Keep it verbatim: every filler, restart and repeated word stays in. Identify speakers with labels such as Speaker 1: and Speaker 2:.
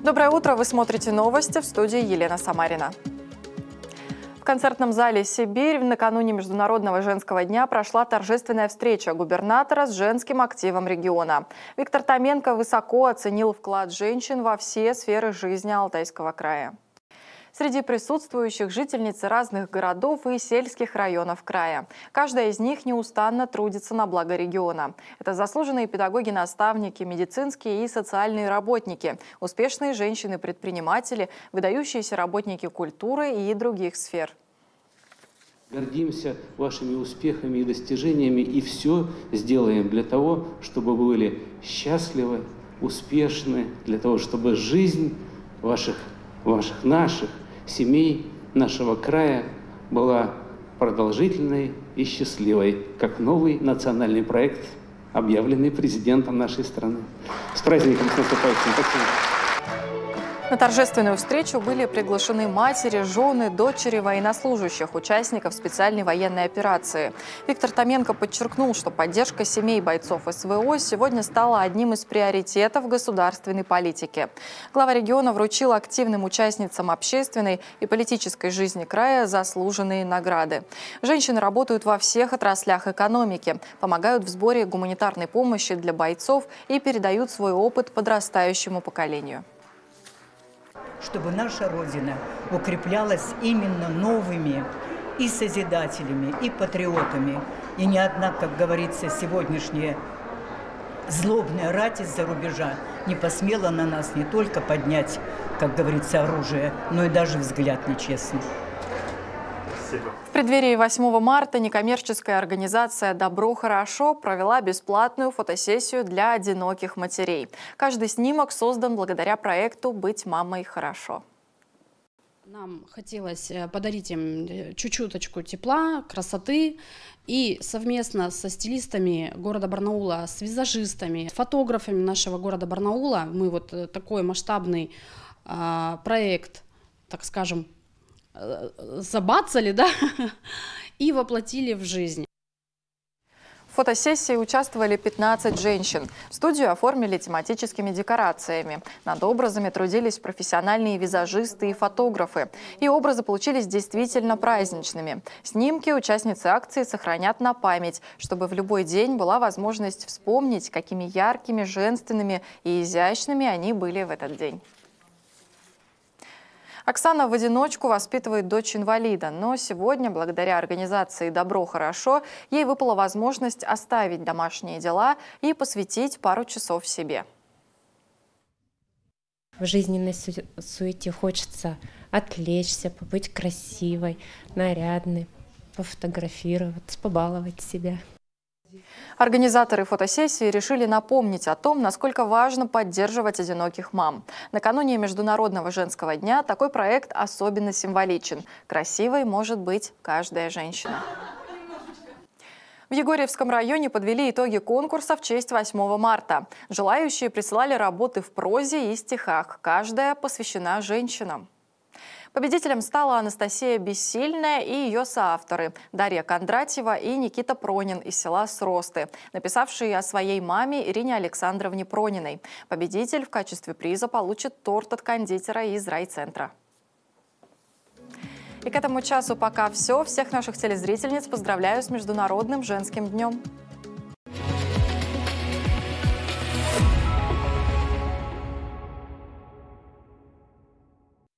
Speaker 1: Доброе утро, вы смотрите новости, в студии Елена Самарина. В концертном зале «Сибирь» накануне Международного женского дня прошла торжественная встреча губернатора с женским активом региона. Виктор Томенко высоко оценил вклад женщин во все сферы жизни Алтайского края. Среди присутствующих жительницы разных городов и сельских районов края. Каждая из них неустанно трудится на благо региона. Это заслуженные педагоги-наставники, медицинские и социальные работники, успешные женщины-предприниматели, выдающиеся работники культуры и других сфер.
Speaker 2: Гордимся вашими успехами и достижениями и все сделаем для того, чтобы вы были счастливы, успешны, для того, чтобы жизнь ваших, ваших наших семей нашего края была продолжительной и счастливой, как новый национальный проект, объявленный президентом нашей страны. С праздником, с наступающим! Спасибо.
Speaker 1: На торжественную встречу были приглашены матери, жены, дочери военнослужащих, участников специальной военной операции. Виктор Томенко подчеркнул, что поддержка семей бойцов СВО сегодня стала одним из приоритетов государственной политики. Глава региона вручил активным участницам общественной и политической жизни края заслуженные награды. Женщины работают во всех отраслях экономики, помогают в сборе гуманитарной помощи для бойцов и передают свой опыт подрастающему поколению.
Speaker 3: Чтобы наша Родина укреплялась именно новыми и созидателями, и патриотами. И ни одна, как говорится, сегодняшняя злобная рать из-за рубежа не посмела на нас не только поднять, как говорится, оружие, но и даже взгляд нечестный.
Speaker 1: В преддверии восьмого марта некоммерческая организация «Добро хорошо» провела бесплатную фотосессию для одиноких матерей. Каждый снимок создан благодаря проекту «Быть мамой хорошо».
Speaker 4: Нам хотелось подарить им чуть-чуточку тепла, красоты. И совместно со стилистами города Барнаула, с визажистами, фотографами нашего города Барнаула мы вот такой масштабный а, проект, так скажем, забацали, да, и воплотили в жизнь.
Speaker 1: В фотосессии участвовали пятнадцать женщин. Студию оформили тематическими декорациями. Над образами трудились профессиональные визажисты и фотографы. И образы получились действительно праздничными. Снимки участницы акции сохранят на память, чтобы в любой день была возможность вспомнить, какими яркими, женственными и изящными они были в этот день. Оксана в одиночку воспитывает дочь инвалида, но сегодня, благодаря организации «Добро хорошо», ей выпала возможность оставить домашние дела и посвятить пару часов себе.
Speaker 5: В жизненной су суете хочется отвлечься, побыть красивой, нарядной, пофотографироваться, побаловать себя.
Speaker 1: Организаторы фотосессии решили напомнить о том, насколько важно поддерживать одиноких мам. Накануне Международного женского дня такой проект особенно символичен. Красивой может быть каждая женщина. В Егорьевском районе подвели итоги конкурса в честь восьмого марта. Желающие присылали работы в прозе и стихах. Каждая посвящена женщинам. Победителем стала Анастасия Бессильная и ее соавторы Дарья Кондратьева и Никита Пронин из села Сросты, написавшие о своей маме Ирине Александровне Прониной. Победитель в качестве приза получит торт от кондитера из райцентра. И к этому часу пока все. Всех наших телезрительниц поздравляю с Международным женским днем.